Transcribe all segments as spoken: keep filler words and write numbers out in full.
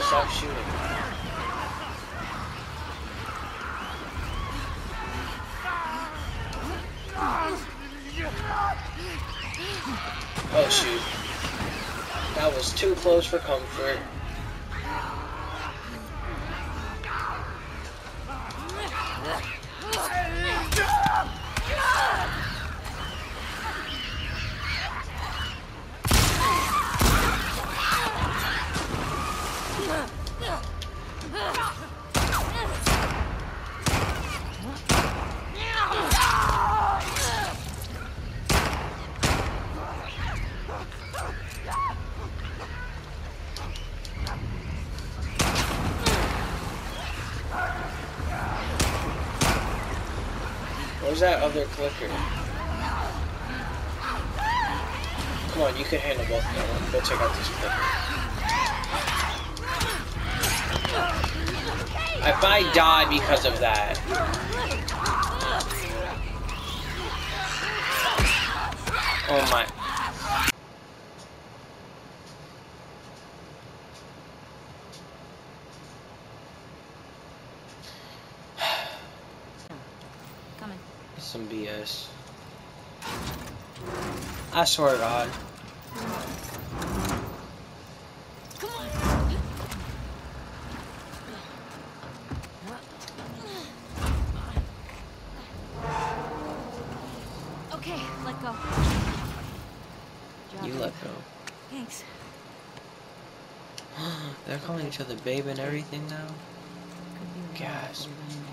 stop shooting. Oh shoot. That was too close for comfort. Where's that other clicker? Come on, you can handle both of them. Go check out this clicker. If I die because of that. Oh my. Some B S. I swear to God. Come on. Okay, let go. You let go. Thanks. They're calling each other babe and everything now. Gasp.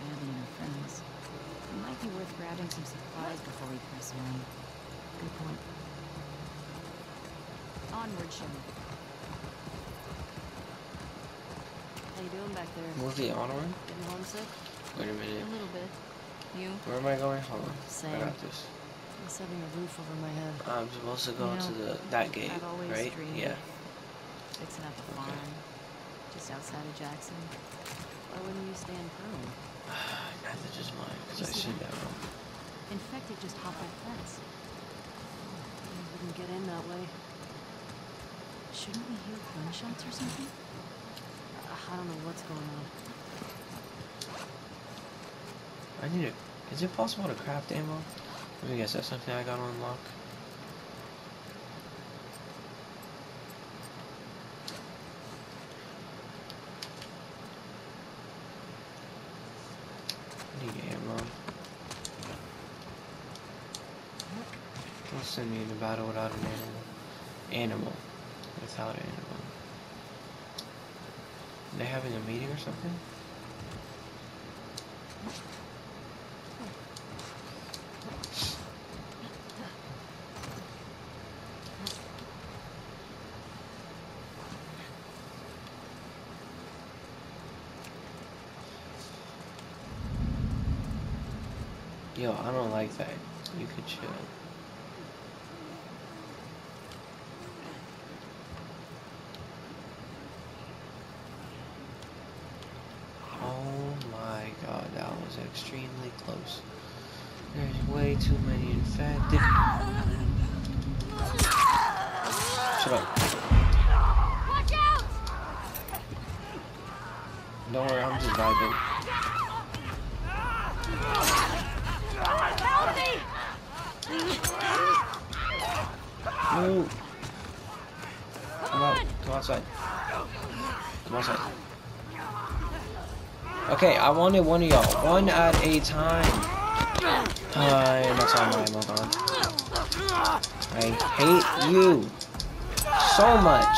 It might be worth grabbing some supplies before we press on. Good point. Onward, Shimmy. How you doing back there? Movie Onward? Getting homesick? Wait a minute. A little bit. You? Where am I going? Hold on. Same. I got this. Just having a roof over my head. I'm supposed to go You know, to the that gate, I've always right? dreamed Yeah. of fixing up a Okay. farm just outside of Jackson. Why wouldn't you stay in Pearl? Message is mine, because I You see seen that? that wrong. Infected just hopped that fence. You wouldn't get in that way. Shouldn't we hear gunshots or something? Uh, I don't know what's going on. I need it. Is it possible to craft ammo? Let me guess, that's something I got on lock. I need ammo. Don't send me into battle without an animal. Animal. Without an animal. Are they having a meeting or something? Yo, I don't like that. You could chill. Oh my god, that was extremely close. There's way too many infected. Shut up. Watch out! Don't worry, I'm just vibing. Help me! Move. Come out. Come outside. Come outside. Okay, I wanted one of y'all. One at a time. Time. That's all my ammo gone. I hate you so much.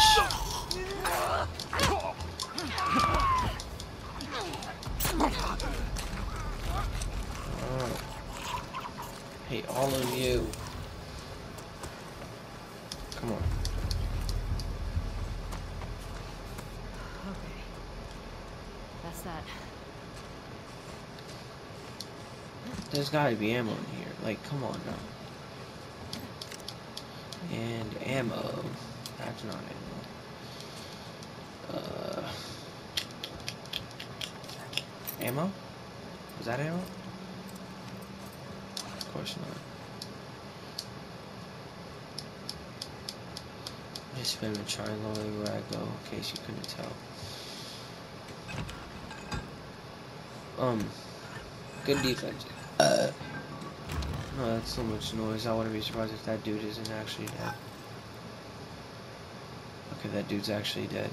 Oh. Hate all of you. Come on. Okay. That's that. There's gotta be ammo in here. Like, come on now. And ammo. That's not ammo. Uh. Ammo? Was that ammo? Of course not. Just spin a triangle everywhere I go, in case you couldn't tell. Um, good defense. Uh, no, that's so much noise. I wouldn't be surprised if that dude isn't actually dead. Okay, that dude's actually dead.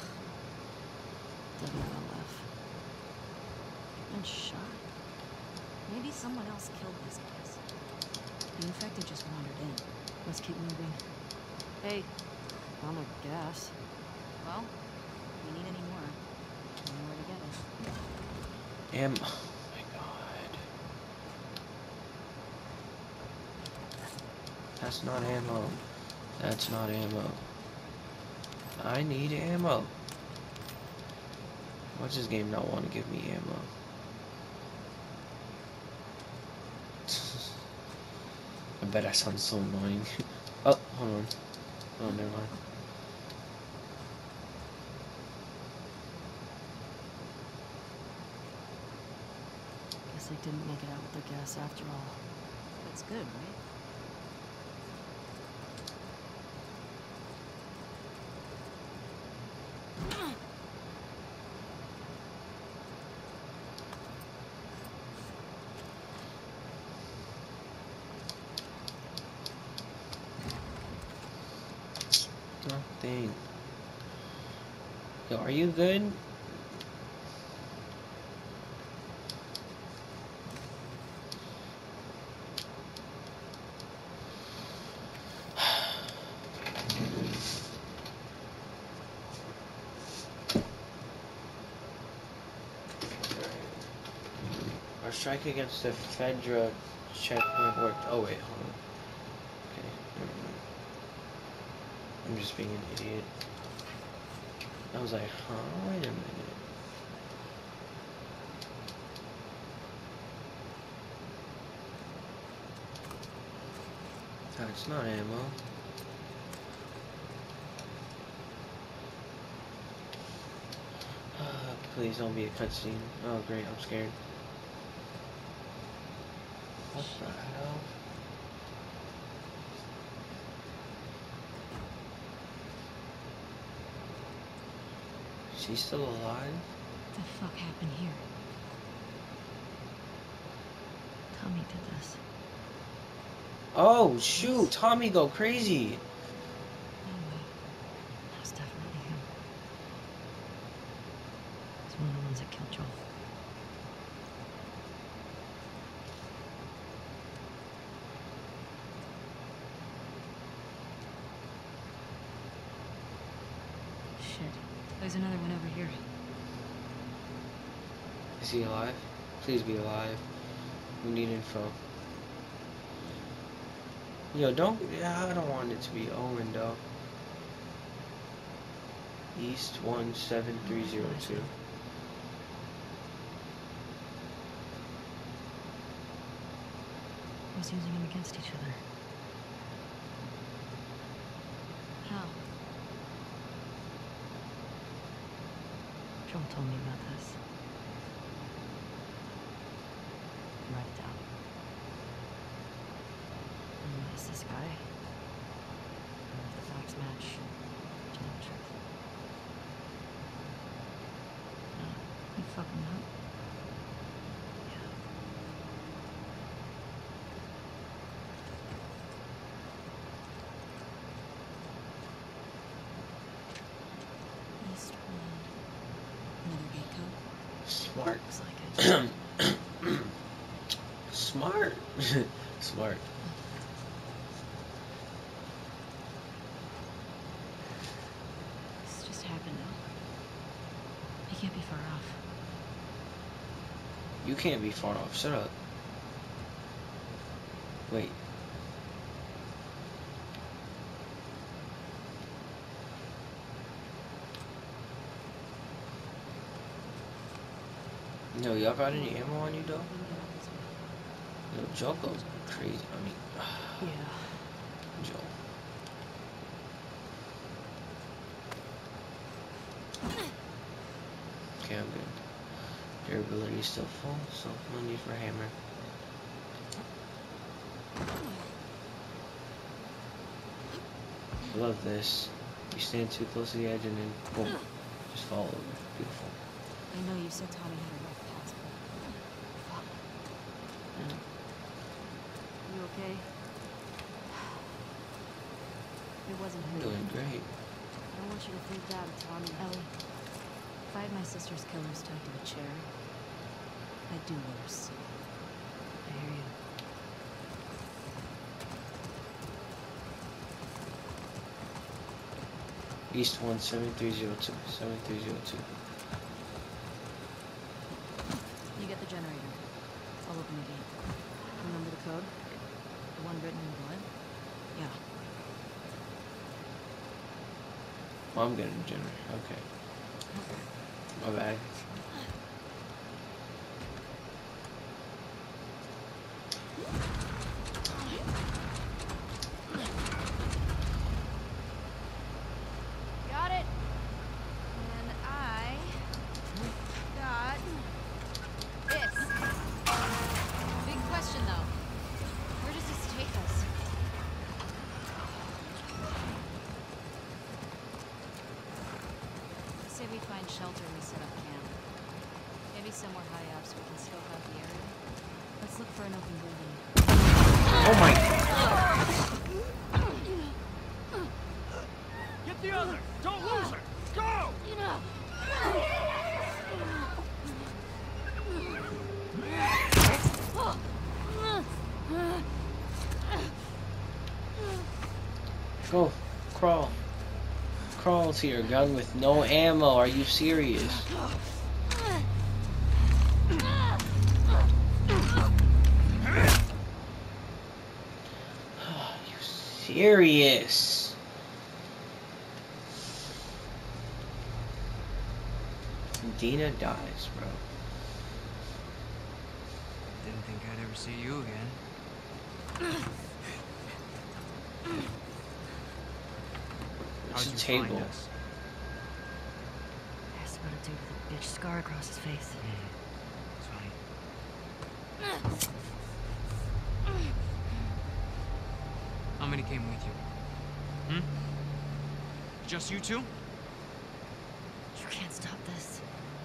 W L F. And shot. Maybe someone else killed these guys. The infected just wandered in. Let's keep moving. Hey, I'm a gas. Well, if we need any more, we know where to get it. Am. Oh my god. That's not ammo. That's not ammo. I need ammo. Why does this game not want to give me ammo? I bet I sound so annoying. Oh, hold on. Oh, never mind. Guess they didn't make it out with the gas after all. That's good, right? Nothing. Yo, are you good? Our strike against the Fedra checkpoint worked. Oh wait, hold on. Okay, never mind. I'm just being an idiot. I was like, huh? Wait a minute. That's not ammo. Please don't be a cutscene. Oh great, I'm scared. What the hell? She's still alive? What the fuck happened here? Tommy did this. Oh shoot, Tommy go crazy. No way. That's definitely him. He's one of the ones that killed Joel. Shit. There's another one over here. Is he alive? Please be alive. We need info. Yo, don't. Yeah, I don't want it to be Owen though. East one seven three zero two. Was using them against each other. How? Joel told me about this. Write it down. And is this guy? And if the facts match, tell the truth. No, you fucking up. Yeah. East one. Another gate code? Smart. Looks like it. Smart. Smart. This just happened though. He can't be far off. You can't be far off. Shut up. Wait. No, y'all got any ammo on you though? Yo, Joe goes crazy. I mean, Yeah. Joe. Okay, I'm good. Durability is still full, so no need for a hammer. I love this. You stand too close to the edge and then boom, just fall over. Beautiful. I know you said Tommy had a rough past, okay? It wasn't I'm her. doing great. I don't want you to think that, Tommy. Ellie, if I had my sister's killers tied to a chair, I'd do worse. I hear you. East one seven three zero two. seven three zero two. You get the generator. I'll open the gate. Remember the code? The one written in blood? Yeah. Well, I'm getting a generator. Okay. My bad. Got it. And I got this. Big question though. Where does this take us? I say we find shelter and we set up camp. Maybe somewhere high up so we can scope out the area. Let's look for an open building. Oh my. Get the other! Don't lose her! Go! You know. Go. Crawl. Crawl to your gun with no ammo. Are you serious? Are you serious? Dina dies, bro. Didn't think I'd ever see you again. It's How'd a you table. find us? Asked about a dude with a bitch scar across his face. It's funny. How many came with you? Hmm? Just you two? You can't stop this.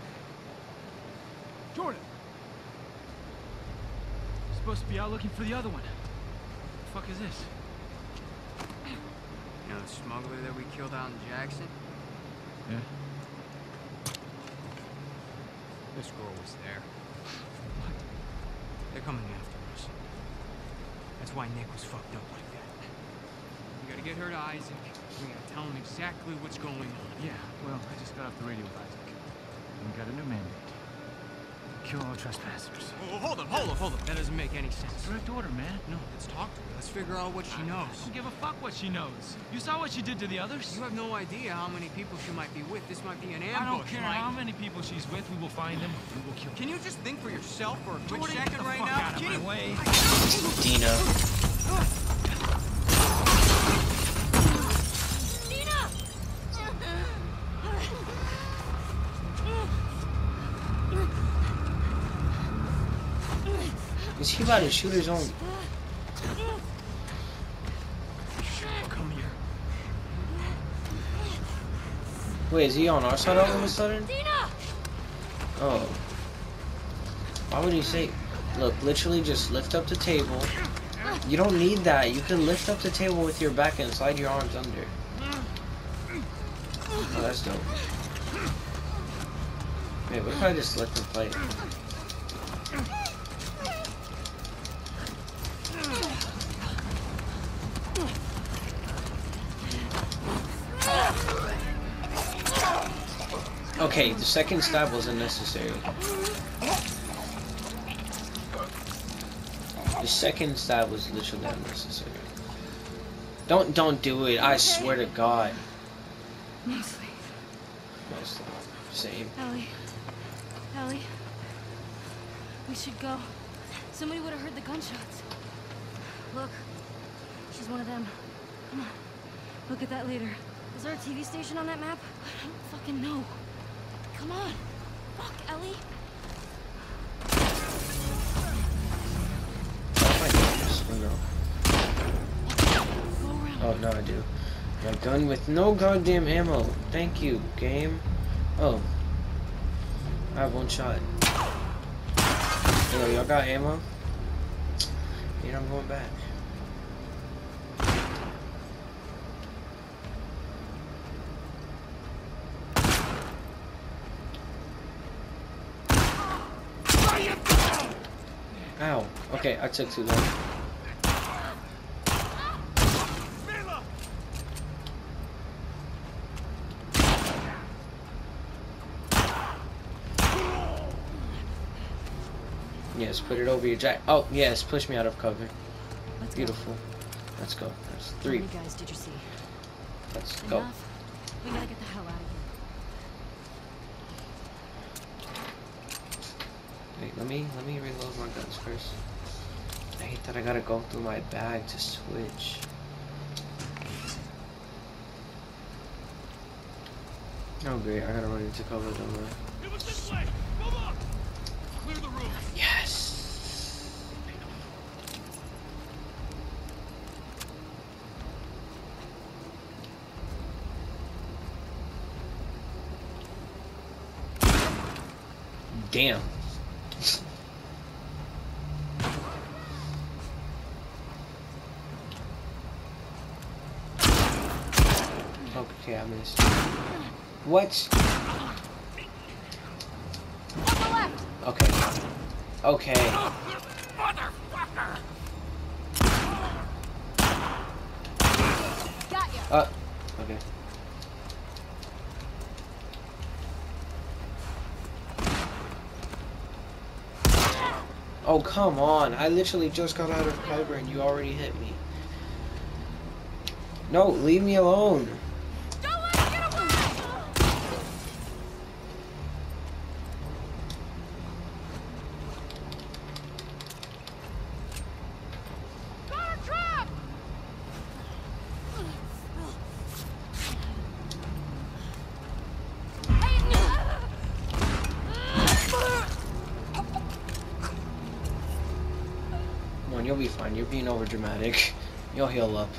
Jordan! You're supposed to be out looking for the other one. The fuck is this? You know the smuggler that we killed out in Jackson? Yeah. This girl was there. They're coming after us. That's why Nick was fucked up like that. We gotta get her to Isaac. We gotta tell him exactly what's going on. Yeah, well, I just got off the radio with Isaac. And we got a new mandate. Kill all trespassers. Oh, hold up, hold up, hold up. That doesn't make any sense. Direct order, man. No, let's talk to her. Let's figure out what she I knows. don't give a fuck what she knows. You saw what she did to the others? You have no idea how many people she might be with. This might be an ambush. I don't care Mike. how many people she's with. We will find them. We will kill them. Can you just think for yourself for a quick Jordan, second get the right fuck now? out of Can my you- way. Dina. Is he about to shoot his own? Come here. Wait, is he on our side all of a sudden? Oh. Why would he say? Look, literally just lift up the table. You don't need that. You can lift up the table with your back and slide your arms under. Oh, that's dope. Wait, what if I just let them play? Okay, the second stab wasn't necessary. The second stab was literally unnecessary. Don't don't do it. I swear to God. Mostly. Yes, same. Ellie. Ellie. We should go. Somebody would have heard the gunshots. Look. She's one of them. Come on. Look at that later. Is there a T V station on that map? I don't fucking know. Come on. Fuck, Ellie. Oh, I do this. Oh, no. Go around. Oh, no, I do. My gun with no goddamn ammo. Thank you, game. Oh. I have one shot. Yo, y'all got ammo? Yeah, I'm going back. Ow. Okay, I took too long. Yes, put it over your jack. Oh, yes, push me out of cover. Let's Beautiful. Let's go. That's Go. How three. many guys did you see? Let's go. Enough. We gotta get the hell out of here. Wait, let me let me reload my guns first. I hate that I gotta go through my bag to switch. Oh great, I gotta run into cover, don't worry. It was this way! Move on! Clear the room! Yes! Damn. Okay, I missed. What? Okay. Okay. Motherfucker! Got ya. Uh, okay. Oh, come on. I literally just got out of cover and you already hit me. No, leave me alone. Don't let him get away! Got her trapped! Come on, you'll be fine. You're being over dramatic. You'll heal up.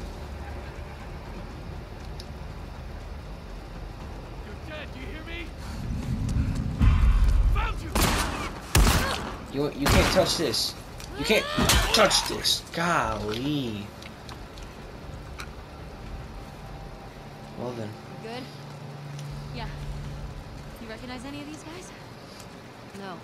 You're dead, do you hear me? Found you! You you can't touch this. You can't touch this. Golly. Well then. Good? Yeah. You recognize any of these guys? No.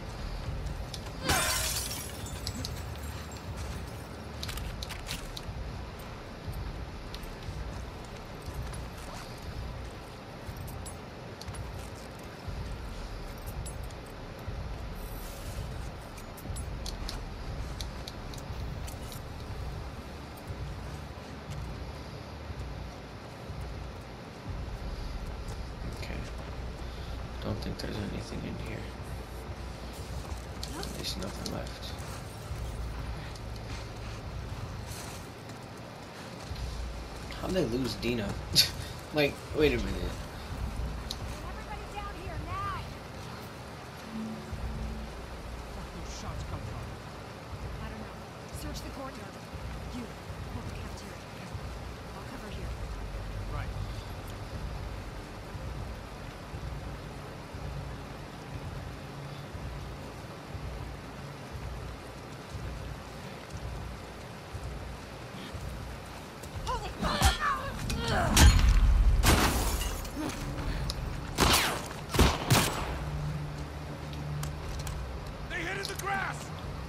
Okay. Don't think there's anything in here. There's nothing left. How'd they lose Dina? Like, wait a minute. Everybody down here now! Where'd those shots come from? I don't know. Search the courtyard. You, hold the cafeteria. I'll cover here. Right. They hit in the grass!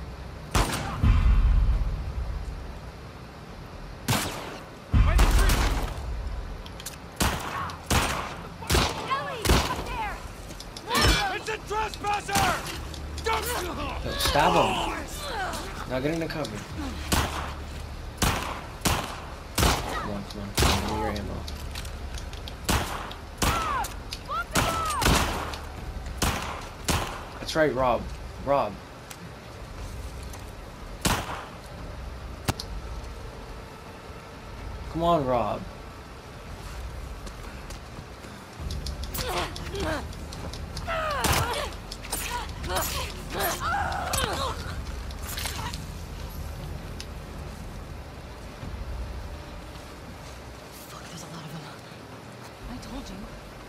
By the tree! Ellie! Up there! It's a trespasser! Don't Yo, stab him. Now get in the cover. Come on, come on. Give me your ammo. That's right, Rob. Rob. Come on, Rob. Fuck, there's a lot of them. I told you.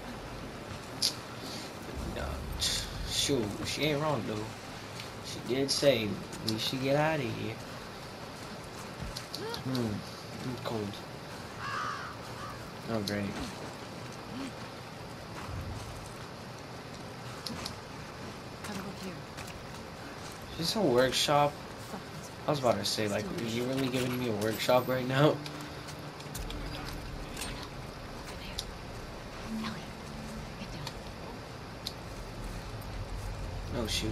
No, shoot, she ain't wrong though. She did say we should get out of here. Hmm, I'm cold. Oh great. Have a look here. Is this a workshop? Fuck this I was about to say, like, are you really giving me a workshop right now? Ellie, get down. No, shoot.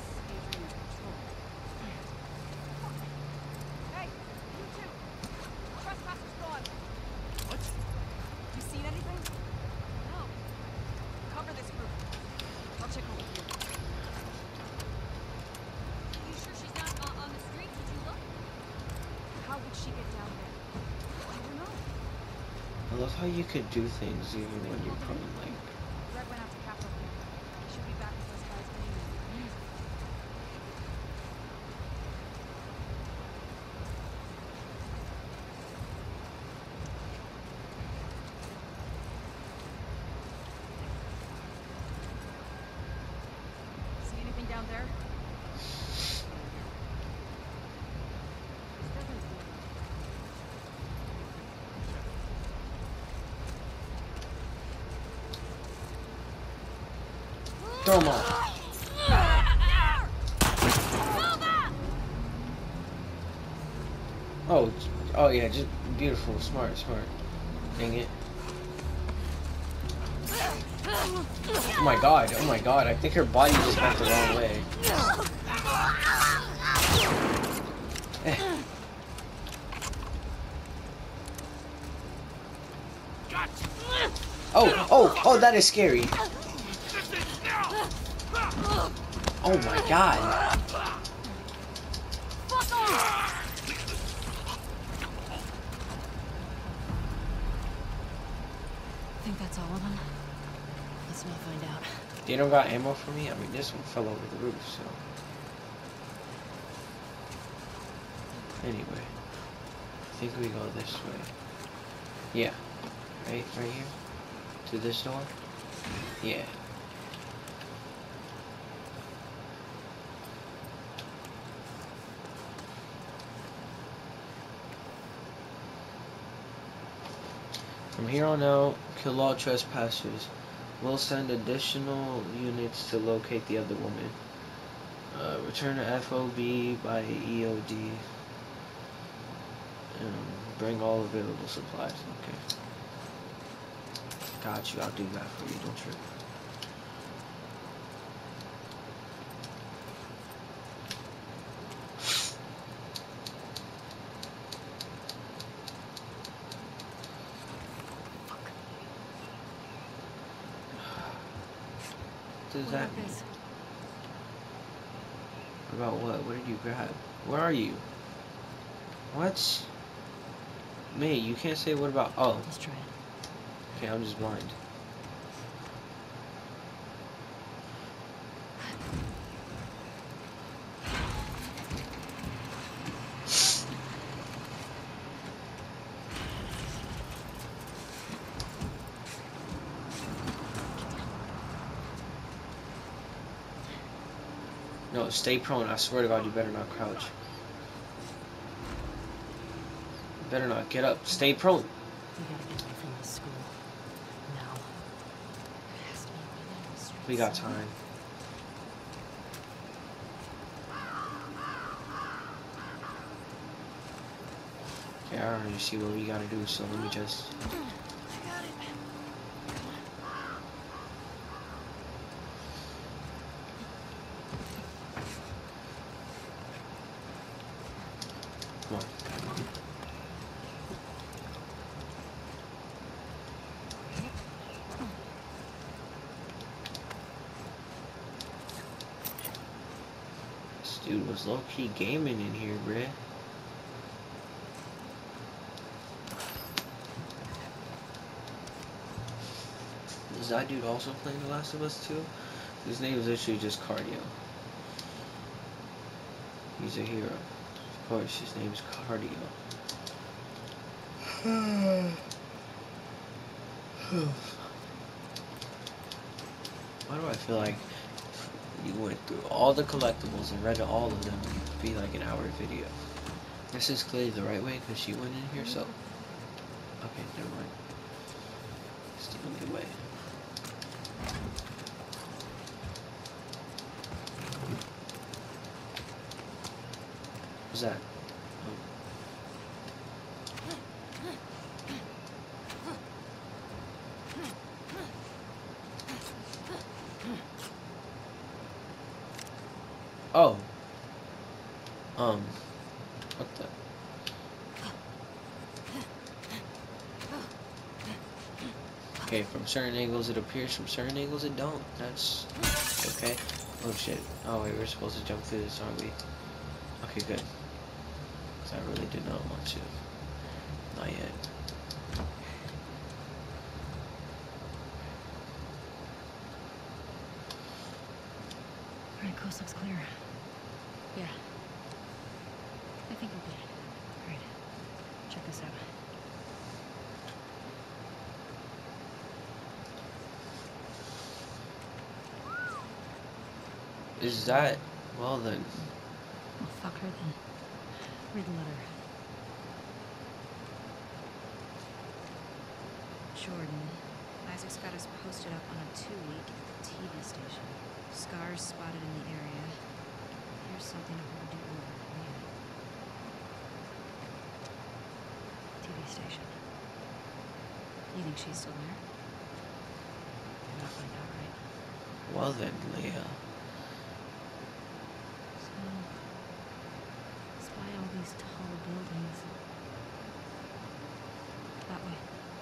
Hey, you two! Trespassers gone! What? You seen anything? No. Cover this group. I'll check over here. You sure she's not on, on the street? Did you look? How would she get down there? I don't know. I love how you could do things even when you're prone, like... Red went out to Capitol Hill. He should be back with those guys any minute. See anything down there? Throw them off. Oh, j- oh yeah, just beautiful, smart, smart. Dang it. Oh my god, oh my god, I think her body just went the wrong way. Eh. Oh, oh, oh, that is scary. Oh my god. I think that's all of them. Let's not find out. They don't got ammo for me? I mean, this one fell over the roof, so. Anyway. I think we go this way. Yeah. Right, right here? To this door? Yeah. From here on out, kill all trespassers. We'll send additional units to locate the other woman. Uh, return to F O B by E O D. Um, bring all available supplies. Okay. Got you. I'll do that for you. Don't trip. What does What that about mean? this? About what? What did you grab? Where are you? What? Mate, you can't say what about... Oh. Let's try it. Okay, I'm just blind. No, stay prone. I swear to God, you better not crouch. You better not. Get up. Stay prone. We gotta get away from this school. Now. There has to be a way down the street We got somewhere. time. Okay, I already see what we gotta do, so let me just... I got it. Come on. This dude was low-key gaming in here, bruh. Is that dude also playing The Last of Us two? His name is literally just Cardio. He's a hero. Of course, his name's Cardio. Why do I feel like you went through all the collectibles and read all of them and it'd be like an hour video? This is clearly the right way because she went in here, so... Okay, never mind. It's the only way. What's that? Oh. Oh. Um. What the? Okay, from certain angles it appears, from certain angles it don't. That's okay. Oh shit. Oh wait, we're supposed to jump through this, aren't we? Okay, good. Because I really did not want to. Not yet. Alright, coast looks clear. Yeah. I think we're good. Alright. Check this out. Is that... Well then. Oh, fuck her then. Read the letter. Jordan. Isaac's got us posted up on a two-week T V station. Scars spotted in the area. Here's something to hold you over. Yeah. T V station. You think she's still there? You're not find out, right? Well then, Leah. So, spy all these tall buildings. That way.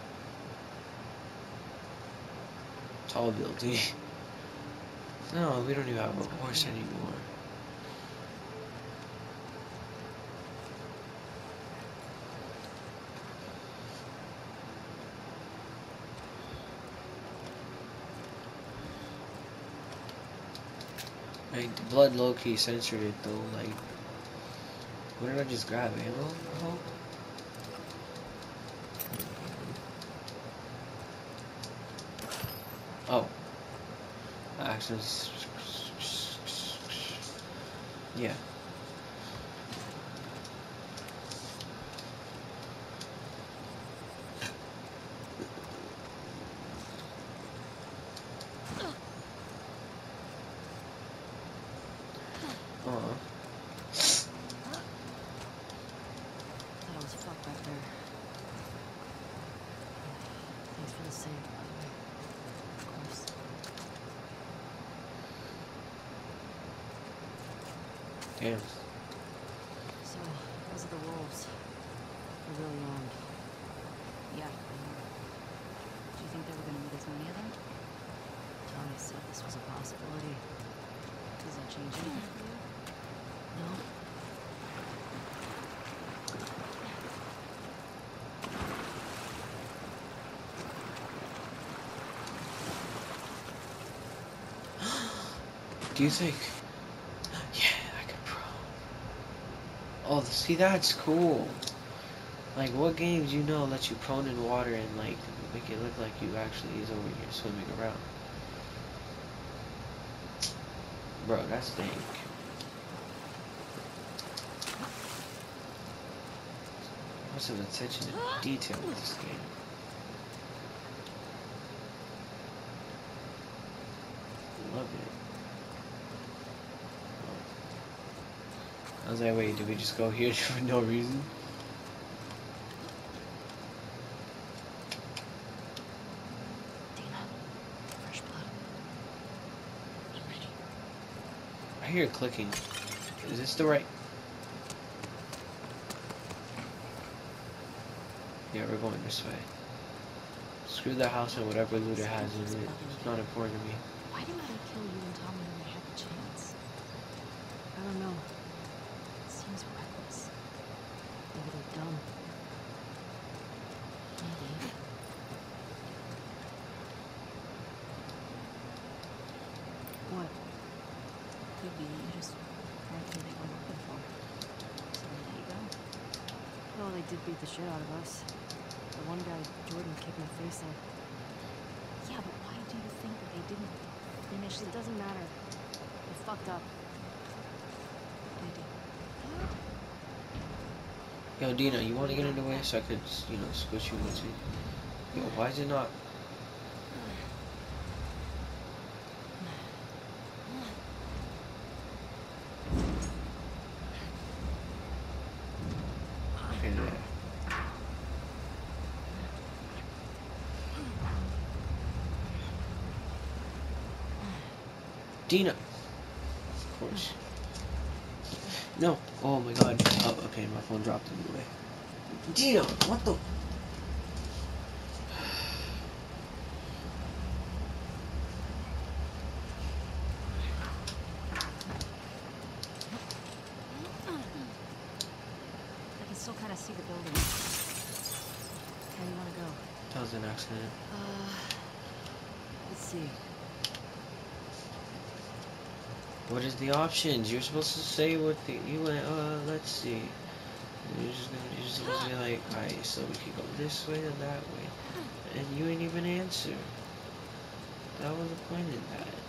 Tall building. No, we don't even have a horse anymore. Like, the blood low-key censored it though, like... What did I just grab? Ammo? I hope? Oh. Actually... Yeah. Uh-huh. That was fucked right there. Thanks for the save, by the way. Of course. Damn. So, those are the wolves. They're really armed. Yeah, I know. Do you think they were gonna meet as many of them? Johnny said this was a possibility. Does that change anything for you? No? Do you think? Yeah, I could pro. Oh, see, that's cool. Like, what games you know let you prone in water and like make it look like you actually is over here swimming around? Bro, that's dank. What's the attention to detail in this game? Love it. I was like, wait, did we just go here for no reason? Dina, fresh blood. I'm ready. I hear clicking. Is this the right? Yeah, we're going this way. Screw the house and whatever loot it has in it. It's not important to me. Why didn't they kill you and Tommy when they had the chance? I don't know. It seems reckless. Maybe they're dumb. Maybe. What? Could be you just weren't who they were looking for. So they let you go. Well, they did beat the shit out of us. The one guy, Jordan, kicked my face in. Yeah, but why do you think that they didn't finish? It doesn't matter. They fucked up. They did. Yo, Dina, you want to get in the way so I could, you know, squish you with it? Yo, why is it not? Dina! Of course. No. Oh my god. Oh, okay, my phone dropped anyway. Dina! What the? I can still kind of see the building. How do you want to go? That was an accident. Uh, let's see. What is the options? You're supposed to say what the you went. Uh, let's see. You're just gonna, you're supposed to be like, alright, so we could go this way or that way, and you ain't even answer. That was the point in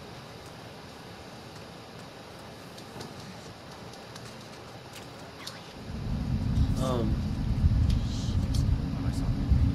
that. Um. What I saw.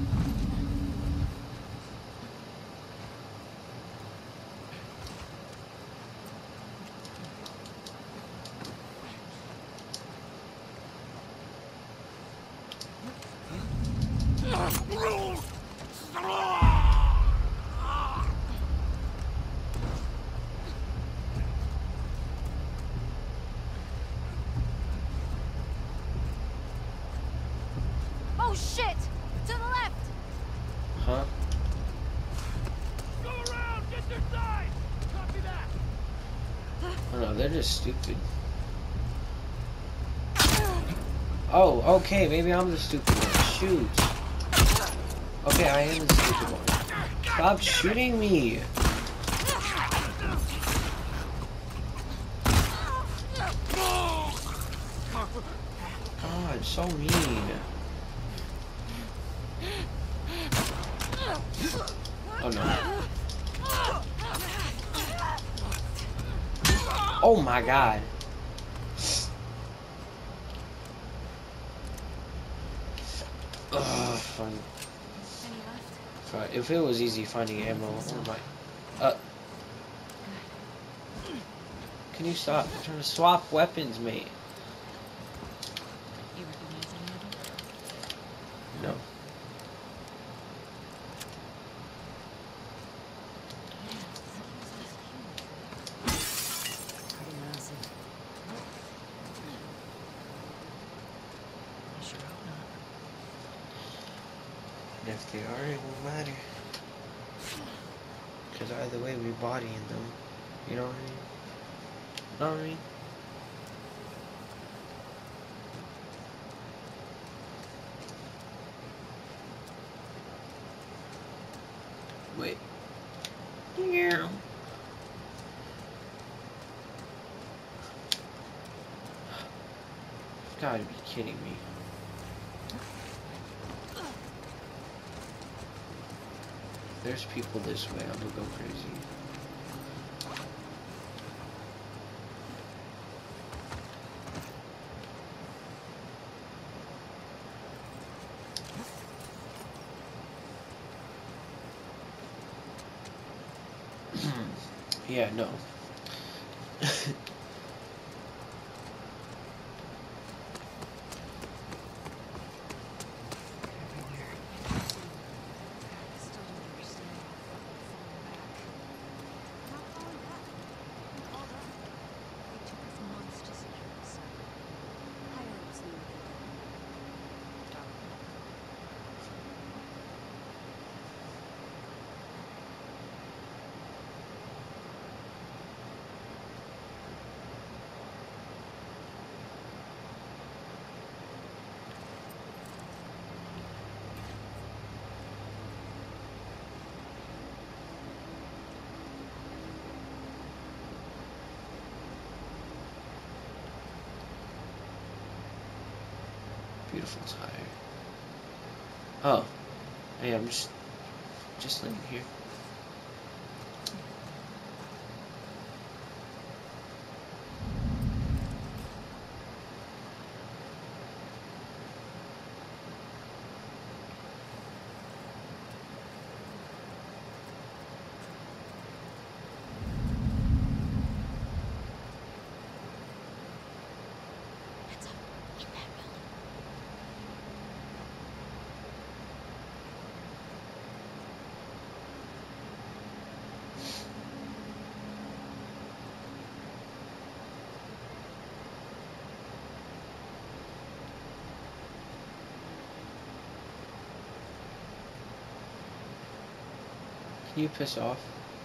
Oh shit! To the left! Huh? Go around! Get their side! Copy that! Oh no, they're just stupid. Oh, okay, maybe I'm the stupid one. Shoot. Okay, I am the stupid one. Stop shooting me! God, so mean. Oh no. Oh my god. Ugh, fun. Any left? Fine. If it was easy finding ammo, oh my. Uh. Can you stop? I'm trying to swap weapons, mate. You recognize any of them? No. Pretty massive. I sure hope not. And if they are, it won't matter. Because either way, we bodying them. You know what I mean? Know what I mean? Wait. Yeah. Gotta be kidding me. There's people this way, I'm gonna go crazy. Yeah, no. Still don't understand how fucking falling back. Not falling back. All done. It took us months to secure the site. Higher ups knew what they did. Dark. Beautiful tire. Oh. Hey, I'm just just laying here. Heads up. In that building. Can you piss off?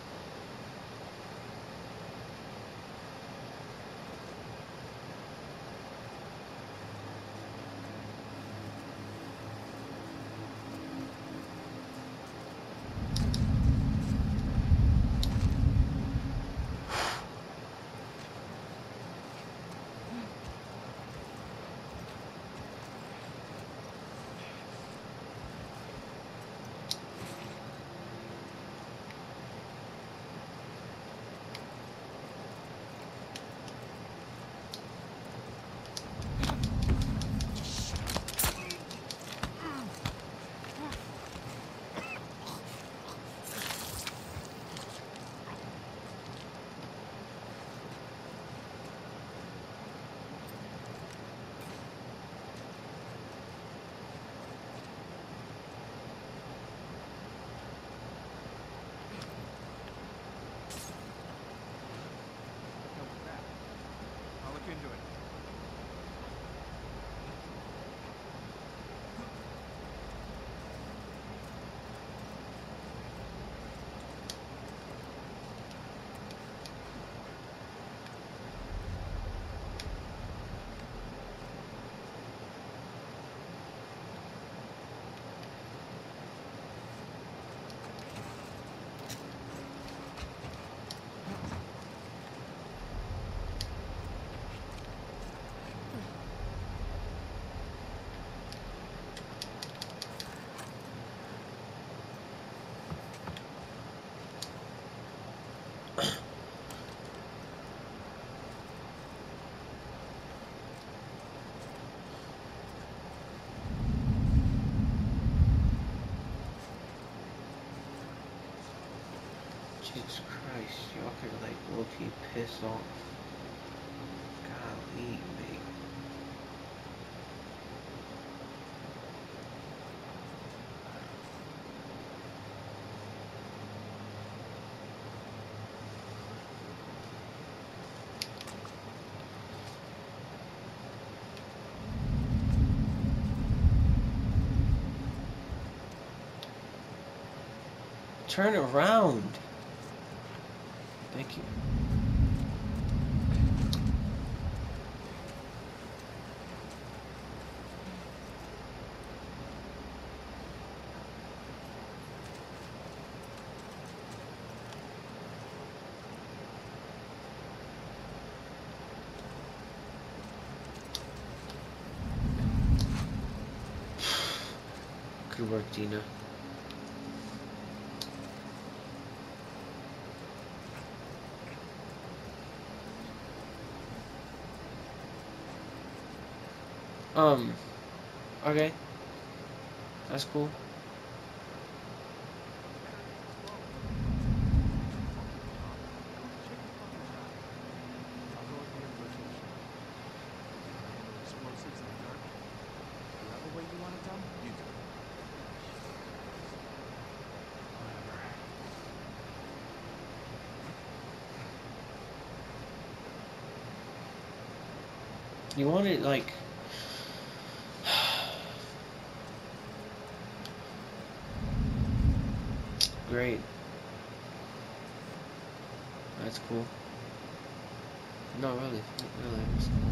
I'll look into it. Jesus Christ, y'all could like low-key piss off. Golly, mate. Turn around. Thank you. Good work, Dina. Um, okay. That's cool. Explosives in the dark. Whatever way you want it done, you do it. Whatever. You want it like... Great. That's cool. No, really, really, that's cool.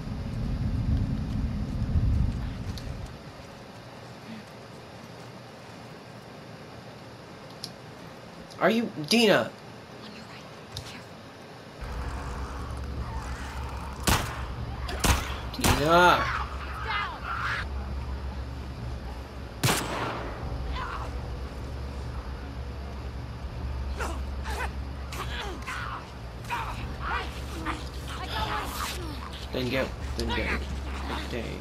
Are you Dina? Dina. Then get, then get it. Dang.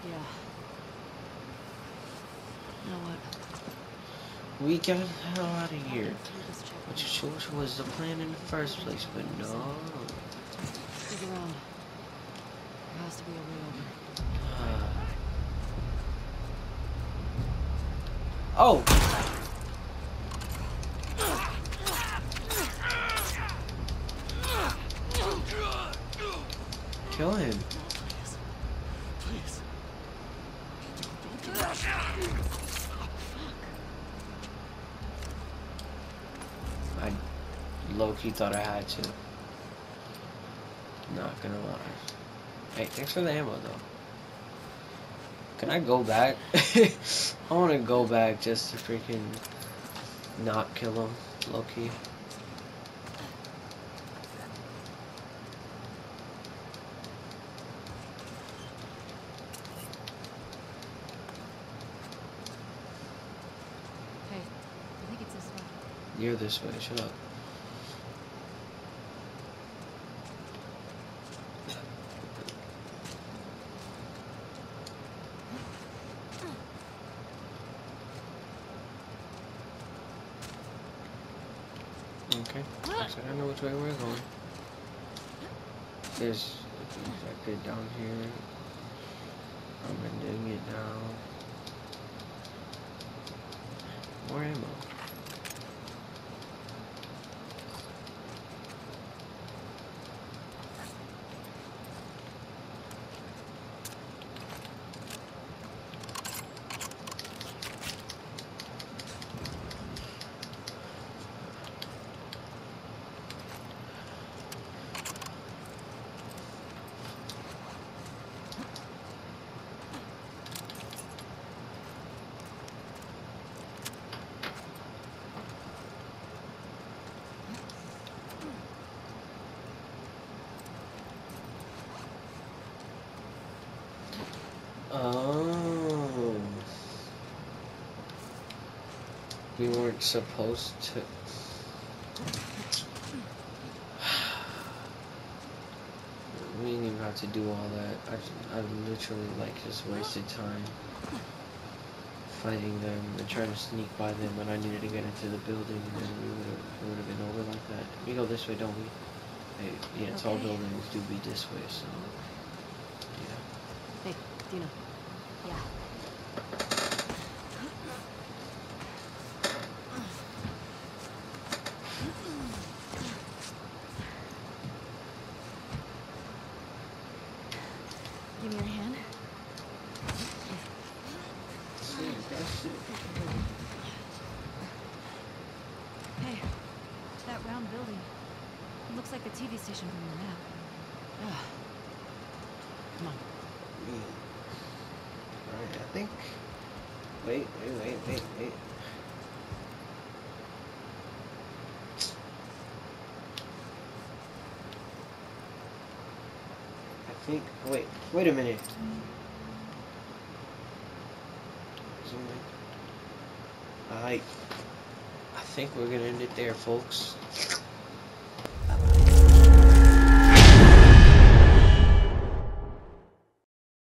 Yeah. You know what? We got the hell out of here. Walking through this checkpoint. Which sure was the plan in the first place, but no. Dig around. There has to be a way over. Oh! Kill him. Please. I low-key thought I had to. Not gonna lie. Hey, thanks for the ammo though. Can I go back? I wanna go back just to freaking not kill him, low-key. Hey, I think it's this way. You're this way, shut up. Okay, so I don't know which way we're going. There's a bit down here. I'm gonna dig it down. More ammo. Oh. We weren't supposed to. We didn't even have to do all that. I, I literally like just wasted time fighting them and trying to sneak by them when I needed to get into the building, and then we would have it would have been over like that. We go this way, don't we? Hey, yeah, tall Okay. buildings do be this way, so yeah. Hey, Dina. Yeah. Give me your hand. Hey, that round building. It looks like the T V station from the map. Ugh. Come on. Alright, I think. Wait, wait, wait, wait, wait. I think. Wait, wait a minute. Zoom in. Alright. I think we're gonna end it there, folks.